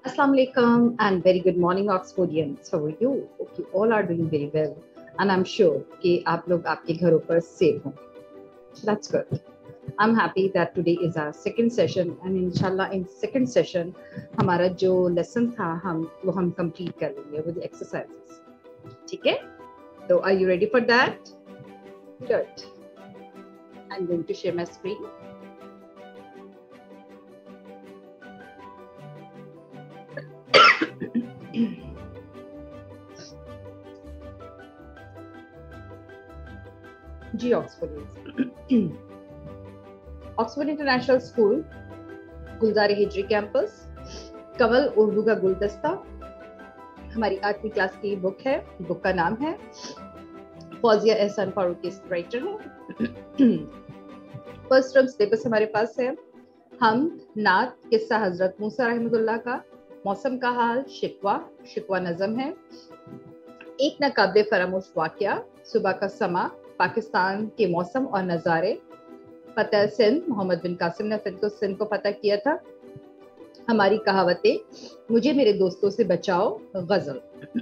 Assalamu alaikum and very good morning Oxfordians. How are you? Hope you all are doing very well and I'm sure कि आप लोग आपके घरों पर safe हों. That's good. I'm happy that today is our second session and inshallah in second session हमारा जो lesson था हम complete कर लेंगे with the exercises. ठीक है? So are you ready for that? Good. I'm going to share my screen. जी Oxford Oxford international school Gulzar Hijri campus कवल उर्दू का गुलदस्ता हमारी 8वीं क्लास की बुक है. बुक का नाम है फौजिया एहसान फारूकी राइटर है. फर्स्ट टर्म सिलेबस हमारे पास है हम नात किस्सा हजरत मूसा रहमतुल्लाह का, मौसम का हाल, शिकवा नज़म है, एक नाकाबिले फरामोश वाक़या, सुबह का समा, पाकिस्तान के मौसम और नज़ारे, फतह सिंध, मोहम्मद बिन कासिम ने सिंध को फतह किया था, हमारी कहावतें, मुझे मेरे दोस्तों से बचाओ, गजल.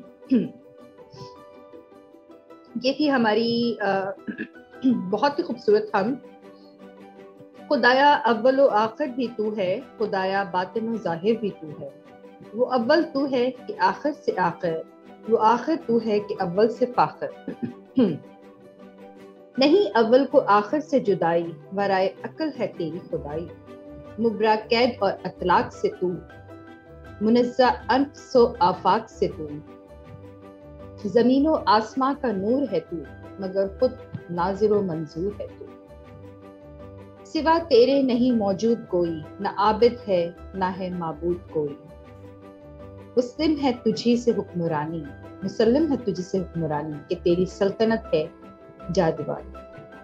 ये थी हमारी बहुत ही खूबसूरत हम. खुदाया अव्वल व आखिर भी तू है, खुदाया बातिन व ज़ाहिर भी तू है. वो अव्वल तू है कि आखिर से आखिर, वो आखिर तू है कि अव्वल से फाखिर. नहीं अव्वल को आखिर से जुदाई, वराए अक्ल है तेरी खुदाई. मुबरा कैद और अतलाक से तू, मुनज़्ज़ा अनफ सो आफाक से तू. ज़मीनो आसमां का नूर है तू, मगर खुद नाज़िर मंजूर है तू. सिवा तेरे नहीं मौजूद कोई, न आबिद है न है माबूद कोई. मुस्लिम है तुझी से हुक्मरानी, मुसल्लम है तुझी से हुक्मरानी, कि तेरी सल्तनत है जादवानी.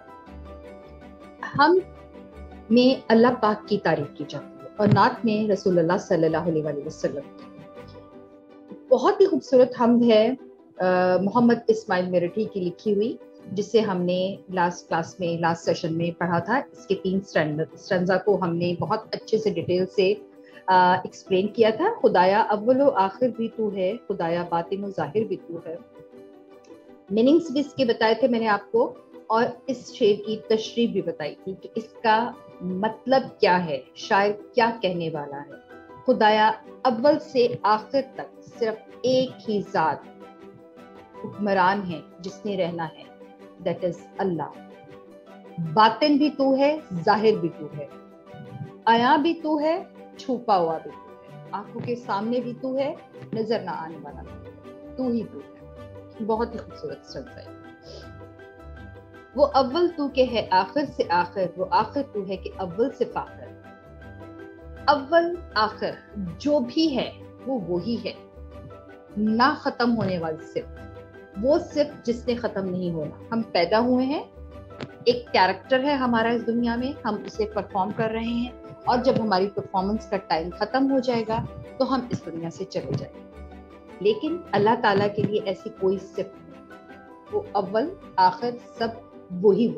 हम में अल्लाह पाक की तारीफ की जाती है और नात में रसूलुल्लाह सल्लल्लाहु अलैहि वसल्लम की. बहुत ही खूबसूरत हमद है मोहम्मद इस्माइल मेरठी की लिखी हुई, जिसे हमने लास्ट क्लास में लास्ट सेशन में पढ़ा था. इसके 3 स्टैंजा को हमने बहुत अच्छे से डिटेल से एक्सप्लेन किया था. खुदाया अव्वल व आखिर भी तू है, खुदाया बातिन व ज़ाहिर भी तू है. मीनिंग्स भी इसके बताए थे मैंने आपको और इस शेर की तशरीह भी बताई थी कि इसका मतलब क्या है, शायर क्या कहने वाला है. खुदाया अव्वल से आखिर तक सिर्फ एक ही ज़ात हुक्मरान है जिसने रहना है, दैट इज अल्लाह. बातिन भी तू है, जाहिर भी तू है, आया भी तू है, छुपा हुआ भी तू है, आंखों के सामने भी तू है, नजर ना आने वाला तू ही तू है. बहुत ही खूबसूरत स्टैंजा है. वो अव्वल तू के है आखिर से आखिर, वो आखिर तू है कि अव्वल से फाखिर. अव्वल आखिर जो भी है वो वही है, ना खत्म होने वाली सिर्फ, वो सिर्फ जिसने खत्म नहीं होना. हम पैदा हुए हैं, एक कैरेक्टर है हमारा इस दुनिया में, हम उसे परफॉर्म कर रहे हैं और जब हमारी परफॉर्मेंस का टाइम खत्म हो जाएगा तो हम इस दुनिया से चले जाएंगे. लेकिन अल्लाह ताला के लिए ऐसी कोई सिर्फ नहीं, वो अव्वल आखिर सब वही.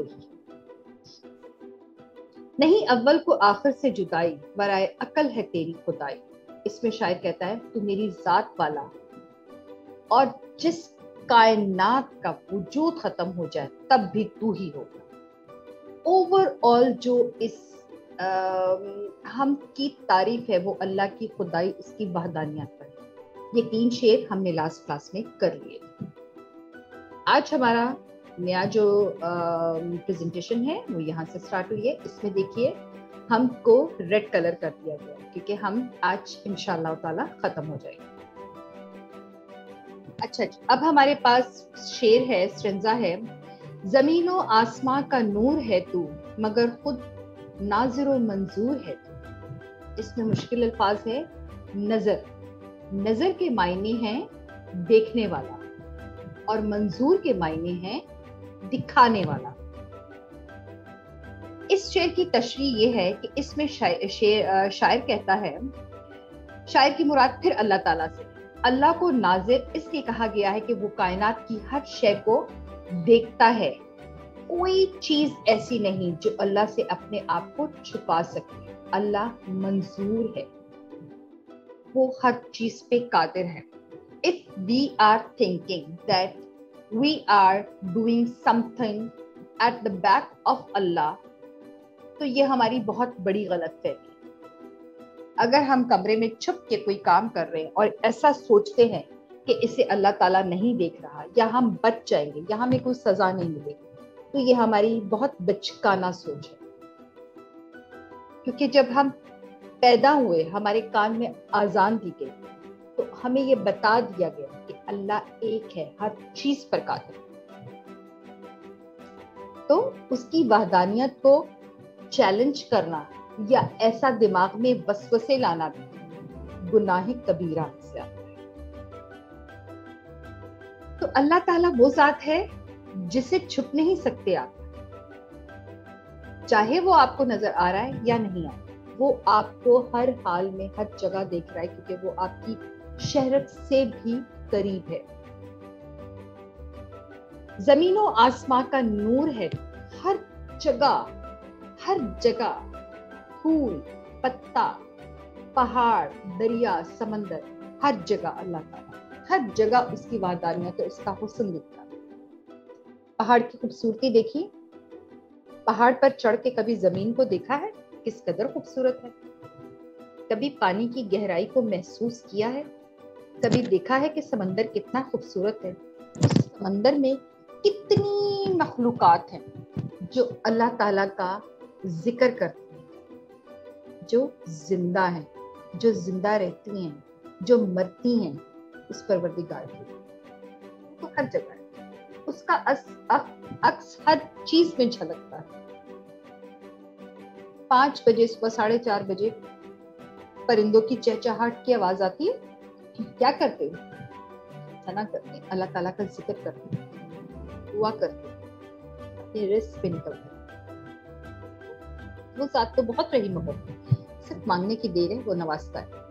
नहीं अव्वल को आखिर से जुदाई, वराए अकल है तेरी खुदाई. इसमें शायर कहता है तू मेरी जात वाला, और जिस कायनात का वजूद खत्म हो जाए तब भी तू ही होगा. ओवरऑल जो इस हम की तारीफ है वो अल्लाह की खुदाई, उसकी वहदानियत पर. ये 3 शेर हमने लास्ट क्लास में कर लिए. आज हमारा नया जो प्रेजेंटेशन है वो यहाँ से स्टार्ट हुई है. इसमें देखिए हमको रेड कलर कर दिया गया क्योंकि हम आज इंशाअल्लाह ताला खत्म हो जाएंगे. अच्छा जी, अब हमारे पास शेर है, स्ट्रेंजा है. जमीनो आसमां का नूर है तू, मगर खुद नाज़िर मंजूर है तू. इसमें मुश्किल अल्फाज है. नजर के मायने हैं देखने वाला और मंजूर के मायने हैं दिखाने वाला. इस शेर की तशरीह ये है कि इसमें शायर कहता है, शायर की मुराद फिर अल्लाह ताला से. अल्लाह को नाज़िर इसलिए कहा गया है कि वो कायनात की हर शय को देखता है. कोई चीज ऐसी नहीं जो अल्लाह से अपने आप को छुपा सके. अल्लाह मंजूर है. وہ ہر چیز پہ قادر ہے. If we are thinking that we are doing something at the back of Allah, تو یہ ہماری بہت بڑی غلط فہمی ہے. اگر ہم کمرے میں چھپ کے کوئی کام کر رہے ہیں اور ایسا سوچتے ہیں کہ اسے اللہ تعالیٰ نہیں دیکھ رہا یا ہم بچ جائیں گے یا ہمیں کوئی سزا نہیں ملے گی، تو یہ ہماری بہت بچکانہ سوچ ہے. کیونکہ جب ہم پیدا ہوئے ہمارے کان میں آذان دی گئی تو ہمیں یہ بتا دیا گیا کہ اللہ ایک ہے، ہر چیز پر قادر ہے. تو اس کی وحدانیت کو چیلنج کرنا یا ایسا دماغ میں وسوسے لانا بھی گناہ کبیرہ سے آتا ہے. تو اللہ تعالیٰ وہ ذات ہے جسے چھپ نہیں سکتے آپ، چاہے وہ آپ کو نظر آ رہا ہے یا نہیں آ رہا. وہ آپ کو ہر حال میں ہر جگہ دیکھ رہا ہے کیونکہ وہ آپ کی شہرت سے بھی قریب ہے. زمین و آسمان کا نور ہے ہر جگہ، ہر جگہ، پھول، پتا، پہاڑ، دریا، سمندر، ہر جگہ اللہ تعالیٰ، ہر جگہ اس کی وحدانیت اور اس کا حسن دکھتا ہے. پہاڑ کی خوبصورتی دیکھیے، پہاڑ پر چڑھ کے کبھی زمین کو دیکھا ہے کس قدر خوبصورت ہے؟ کبھی پانی کی گہرائی کو محسوس کیا ہے؟ کبھی دیکھا ہے کہ سمندر کتنا خوبصورت ہے؟ اس سمندر میں کتنی مخلوقات ہیں جو اللہ تعالیٰ کا ذکر کرتی ہیں، جو زندہ ہیں، جو زندہ رہتی ہیں، جو مرتی ہیں اس پروردگار کی. تو ہر جگہ ہے، اس کا عکس ہر چیز میں جھلکتا ہے. 5 بجے صبح 4:30 بجے پرندوں کی چہچہاہٹ کی آواز آتی ہے، کیا کرتے ہیں؟ ثنا کرتے ہیں، اللہ تعالیٰ کا ذکر کرتے ہیں، دعا کرتے ہیں، اپنے رزق پہ نکلتے ہیں. وہ ذات تو بہت رحیم ہے، صرف مانگنے کی دیر ہے، وہ نوازتا ہے.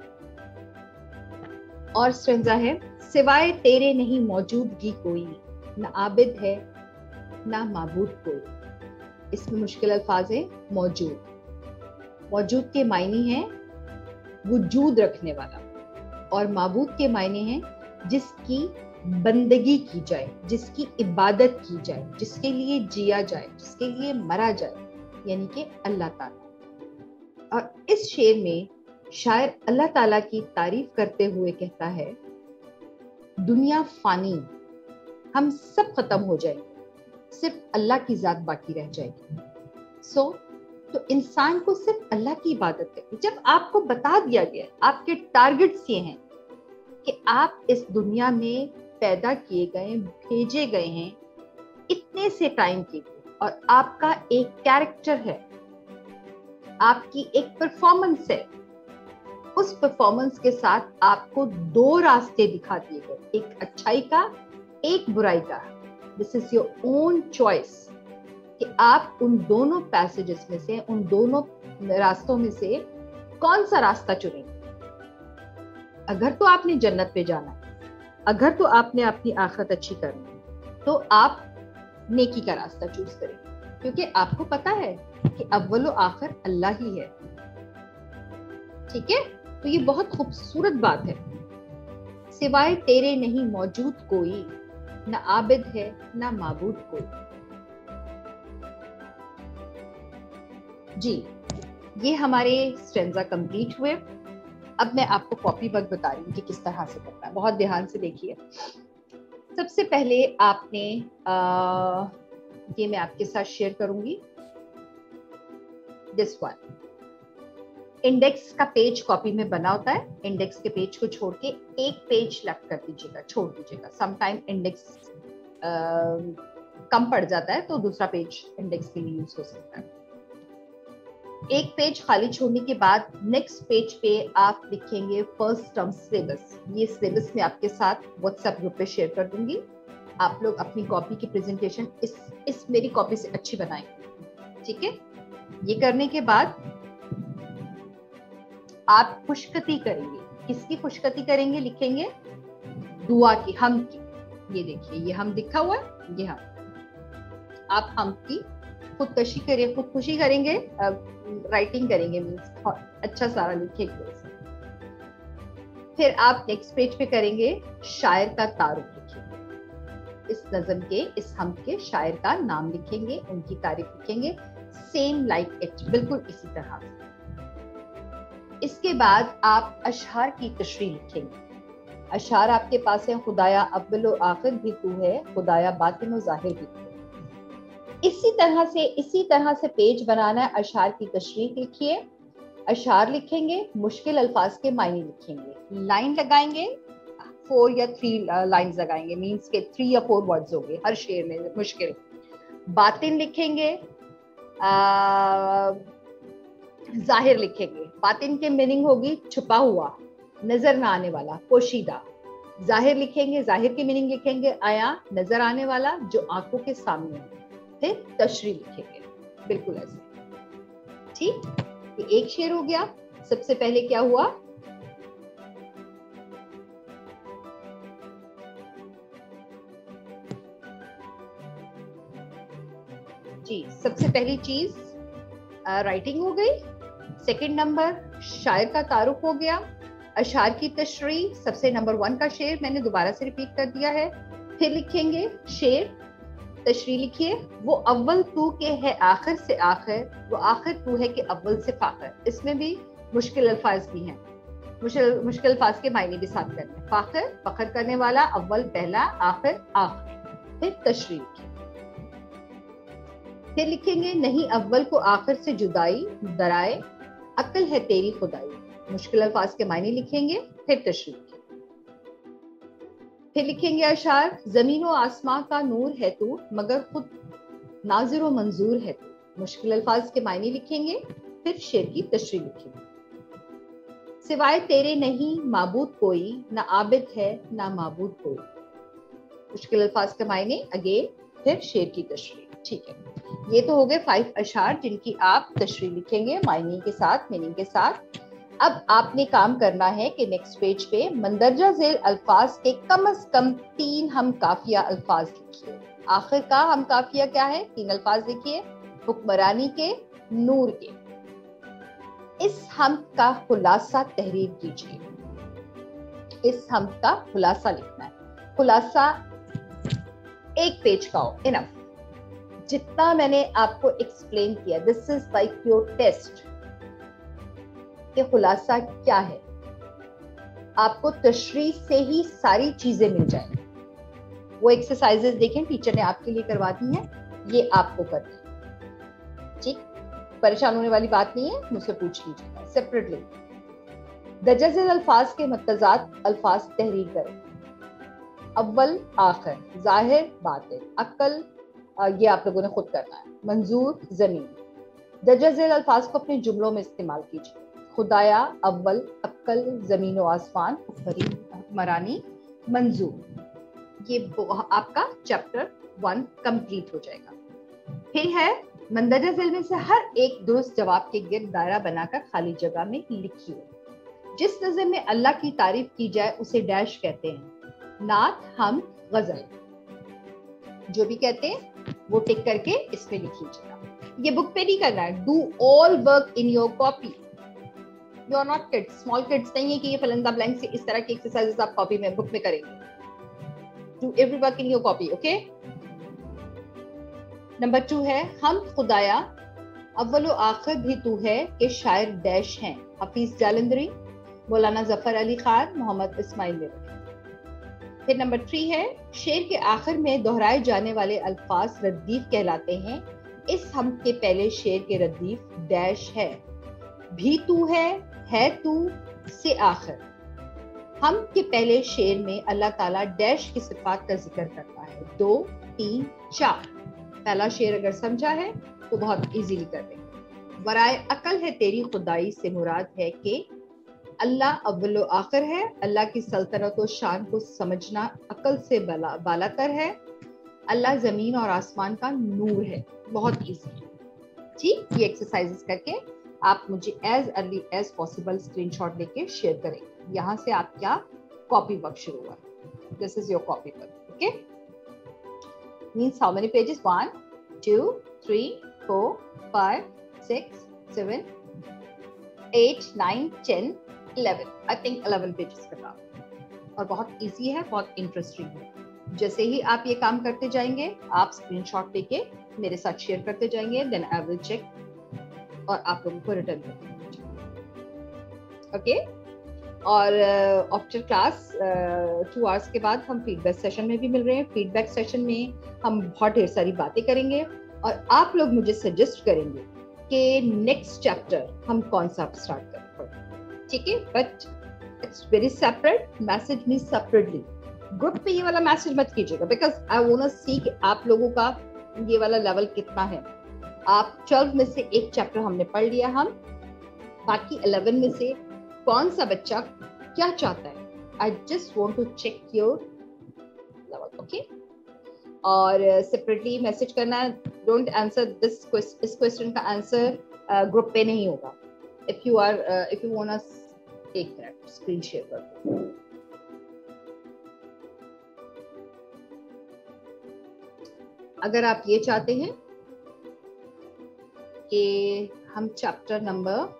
اور سٹرینزا ہے، سوائے تیرے نہیں موجودگی کوئی، نہ عابد ہے نہ معبود کوئی. اس میں مشکل الفاظ ہیں. موجود کے معنی ہیں وجود رکھنے والا، اور معبود کے معنی ہیں جس کی بندگی کی جائے، جس کی عبادت کی جائے، جس کے لیے جیا جائے، جس کے لیے مرا جائے، یعنی کہ اللہ تعالیٰ. اور اس شعر میں شاعر اللہ تعالیٰ کی تعریف کرتے ہوئے کہتا ہے، دنیا فانی، ہم سب ختم ہو جائیں گے، صرف اللہ کی ذات باقی رہ جائے گی. تو انسان کو صرف اللہ کی عبادت کرنی. جب آپ کو بتا دیا گیا، آپ کے ٹارگٹس یہ ہیں کہ آپ اس دنیا میں پیدا کیے گئے، بھیجے گئے ہیں اتنے سے ٹائم کے لیے، اور آپ کا ایک کیریکٹر ہے، آپ کی ایک پرفارمنس ہے. اس پرفارمنس کے ساتھ آپ کو 2 راستے دکھا دیے گئے، ایک اچھائی کا، ایک برائی کا. دس از یور اون چوائس کہ آپ ان دونوں پیسیجز میں سے، ان دونوں راستوں میں سے کون سا راستہ چنیں گے. اگر تو آپ نے جنت پہ جانا ہے، اگر تو آپ نے اپنی آخرت اچھی کرنی ہے، تو آپ نیکی کا راستہ چوز کریں، کیونکہ آپ کو پتا ہے کہ اول و آخر اللہ ہی ہے. ٹھیک ہے، تو یہ بہت خوبصورت بات ہے. سوائے تیرے نہیں موجود کوئی، نہ عابد ہے نہ معبود کوئی. جی، یہ ہمارے سٹرینزا کمپلیٹ ہوئے. اب میں آپ کو کاپی ورک بتا رہی ہوں کہ کس طرح سے کرنا ہے. بہت دھیان سے دیکھیے. سب سے پہلے آپ نے یہ میں آپ کے ساتھ شیئر کروں گی، دس ون. انڈیکس کا پیج کاپی میں بنا ہوتا ہے. انڈیکس کے پیج کو چھوڑ کے ایک پیج لیفٹ کر دیجیے گا، چھوڑ دیجیے گا. سم ٹائم انڈیکس کم پڑ جاتا ہے تو دوسرا پیج انڈیکس کے لیے یوز ہو سکتا ہے. ایک پیج خالی چھوڑنے کے بعد نیکسٹ پیج پہ آپ لکھیں گے فرسٹ ٹرم سلیبس. یہ سلیبس میں آپ کے ساتھ واٹس ایپ گروپ پہ شیئر کر دوں گی. آپ لوگ اپنی کاپی کی پریزنٹیشن اس میری کاپی سے اچھی بنائیں. ٹھیک ہے، یہ کرنے کے بعد آپ خوشخطی کریں گے. کس کی خوشخطی کریں گے؟ لکھیں گے دعا کی، ہم کی. یہ دیکھیے، یہ ہم دکھا ہوا ہے، یہ ہم. آپ ہم کی خودکشی کریں، خودکشی کریں گے، رائٹنگ کریں گے، مینس اچھا سارا لکھیں گے. پھر آپ نیکسٹ پیج پہ کریں گے شاعر کا تعارف لکھیں گے، اس نظم کے اس حمد کے شاعر کا نام لکھیں گے، ان کی تعریف لکھیں گے، سیم لائک اٹ، بالکل اسی طرح سے۔ اس کے بعد آپ اشعار کی تشریح لکھیں گے۔ اشعار آپ کے پاس ہیں، خدایا اول و آخر بھی تو ہے، خدایا باطن و ظاہر بھی تو ہے۔ اسی طرح سے پیج بنانا ہے، اشعار کی تشریح لکھیے، اشعار لکھیں گے، مشکل الفاظ کے معنی لکھیں گے، لائن لگائیں گے، 4 یا 3 لائنز لگائیں گے، مینس کے 3 یا 4 ورڈز ہو گے ہر شعر میں مشکل۔ باطن لکھیں گے، ظاہر لکھیں گے، باطن کے میننگ ہوگی چھپا ہوا، نظر نہ آنے والا، پوشیدہ۔ ظاہر لکھیں گے، ظاہر کی میننگ لکھیں گے، آیا نظر آنے والا جو آنکھوں کے سامنے ہے۔ پھر تشریح لکھیں گے، بالکل ایسے، ٹھیک۔ یہ ایک شعر ہو گیا۔ سب سے پہلے کیا ہوا؟ جی، سب سے پہلی چیز رائٹنگ ہو گئی، سیکنڈ نمبر شاعر کا تعارف ہو گیا، اشعار کی تشریح، سب سے نمبر 1 کا شعر میں نے دوبارہ سے ریپیٹ کر دیا ہے۔ پھر لکھیں گے شعر، تشریح لکھیے، وہ اول تو کہ ہے آخر سے آخر، وہ آخر تو ہے کہ اول سے فاخر۔ اس میں بھی مشکل الفاظ بھی ہیں، مشکل الفاظ کے معنی بھی ساتھ کرنے ہیں۔ فاخر فخر کرنے والا، اول پہلا، آخر آخر۔ پھر تشریح لکھیں، پھر لکھیں گے نہیں اول کو آخر سے جدائی، درائے عقل ہے تیری خدائی۔ مشکل الفاظ کے معنی لکھیں گے، پھر تشریح لکھیں گے۔ پھر لکھیں گے اشعار، زمین و آسمان کا نور ہے تو، مگر خود ناظر و منظور ہے تو۔ مشکل الفاظ کے معنی لکھیں گے، پھر شعر کی تشریح لکھیں گے۔ سوائے تیرے نہیں معبود کوئی، نہ عابد ہے نہ معبود کوئی۔ مشکل الفاظ کے معنی اگین، پھر شعر کی تشریح، ٹھیک ہے۔ یہ تو ہو گئے 5 اشعار جن کی آپ تشریح لکھیں گے معنی کے ساتھ، میننگ کے ساتھ۔ اب آپ نے کام کرنا ہے کہ نیکسٹ پیج پہ مندرجہ ذیل الفاظ کے کم از کم 3 ہم کافیہ الفاظ لکھیے۔ آخر کا ہم کافیہ کیا ہے؟ 3 الفاظ لکھیے، حکمرانی کے، نور کے۔ اس ہم کا خلاصہ تحریر کیجیے، اس ہم کا خلاصہ لکھنا ہے۔ خلاصہ 1 پیج کا ہو، انف۔ جتنا میں نے آپ کو ایکسپلین کیا، this is like your test کہ خلاصہ کیا ہے۔ آپ کو تشریح سے ہی ساری چیزیں مل جائیں گی۔ وہ ایکسرسائزز دیکھیں ٹیچر نے آپ کے لیے کروا دی ہیں، یہ آپ کو کرنا ہے، ٹھیک۔ پریشان ہونے والی بات نہیں ہے، مجھ سے پوچھ لیجیے گا سیپریٹلی۔ درجہ ذیل الفاظ کے متضاد الفاظ تحریر کریں، اول آخر، ظاہر باطن، عقل یہ آپ لوگوں نے خود کرنا ہے، منظور زمین۔ درجہ ذیل الفاظ کو اپنے جملوں میں استعمال کیجیے، خدایا اول، عقل، زمین و آسمان، حکمرانی، منظور۔ یہ آپ کا چیپٹر 1 کمپلیٹ ہو جائے گا۔ پھر ہے مندرجہ ذیل میں سے ہر ایک درست جواب کے گرد دائرہ بنا کر خالی جگہ میں لکھیے۔ جس نظم میں اللہ کی تعریف کی جائے اسے ڈیش کہتے ہیں، نعت، ہم، غزل، جو بھی کہتے ہیں وہ ٹک کر کے اس میں لکھ لیجیے گا۔ یہ بک پہ نہیں کرنا ہے، do all work in your copy. You are not kids, small kids نہیں ہے کہ یہ فلندہ بلینک سے اس طرح کی ایکسرسائزز آپ کاپی میں بک میں کریں گے۔ Do every work in your copy, okay. Number 2 ہے ہم خدایا اول و آخر بھی تو ہے کہ شاعر ڈیش ہیں، حفیظ جالندھری، مولانا ظفر علی خان، محمد اسماعیل میرٹھی۔ پھر نمبر 3 ہے شعر کے آخر میں دہرائے جانے والے الفاظ ردیف کہلاتے ہیں، اس ہم کے پہلے شعر کے ردیف ڈیش ہے، بھی تو ہے تو سے آخر۔ ہم کے پہلے شعر میں اللہ تعالیٰ ڈیش کی صفات کا ذکر کرتا ہے، 2 3 4۔ پہلا شعر اگر سمجھا ہے تو بہت ایزیلی کر دیں گے۔ ورائے عقل ہے تیری خدائی سے مراد ہے کہ اللہ اول و آخر ہے، اللہ کی سلطنت و شان کو سمجھنا عقل سے بالا تر ہے، اللہ زمین اور آسمان کا نور ہے۔ بہت ایزی، ٹھیک۔ یہ ایکسرسائزز کر کے آپ مجھے as early as possible screenshot لے کے شیئر کریں گے۔ یہاں سے آپ کیا کاپی ورک شروع ہوا، this is your copy work, okay. Means how many pages? 1 2 3 4 5 6 7 8 9 10 11 I think 11 pages का काम, और बहुत इजी है, बहुत इंटरेस्टिंग है। जैसे ही आप ये काम करते जाएंगे, आप स्क्रीनशॉट लेके मेरे साथ शेयर करते जाएंगे, देन आई विल चेक और आप लोगों को रिटर्न कर देंगे। ओके, और आफ्टर क्लास 2 आवर्स के बाद हम फीडबैक सेशन में भी मिल रहे हैं। फीडबैक सेशन में हम बहुत ढेर सारी बातें करेंगे और आप लोग मुझे सजेस्ट करेंगे कि नेक्स्ट चैप्टर हम कौन सा स्टार्ट करें, ठीक है? But it's very separate, message me separately. Group पे ये वाला मैसेज मत कीजिएगा, because I want to see कि आप लोगों का ये वाला लेवल कितना है। आप 12 में से एक चैप्टर हमने पढ़ लिया, हम बाकी 11 में से कौन सा बच्चा क्या चाहता है, I just want to check your level, okay? और सेपरेटली मैसेज करना है। डोंट आंसर इस क्वेश्चन का आंसर ग्रुप पे नहीं होगा। इफ यू वांट टू एक मिनट स्क्रीन शेयर कर दो। अगर आप ये चाहते हैं कि हम चैप्टर नंबर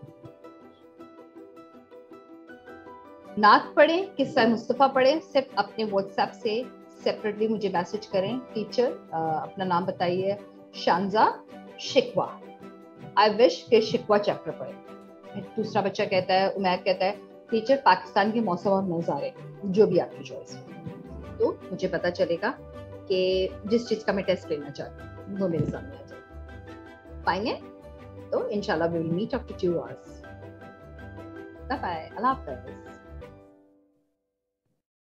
नात पढ़ें, किस्सा मुस्तफा पढ़ें, सिर्फ अपने व्हाट्सएप से सेपरेटली मुझे मैसेज करें। टीचर अपना नाम बताइए, शानजा शिकवा, आई विश के शिकवा चैप्टर पढ़े। दूसरा बच्चा कहता है, उमैर कहता है टीचर पाकिस्तान के मौसम और नज़ारे, जो भी आपकी चॉइस हो। तो मुझे पता चलेगा कि जिस चीज का मैं टेस्ट लेना चाहती हूँ वो मेरे सामने आ जाए। फाइन है? तो इंशाल्लाह we will meet after 2 hours. Bye bye, अल्लाह हाफ़िज़।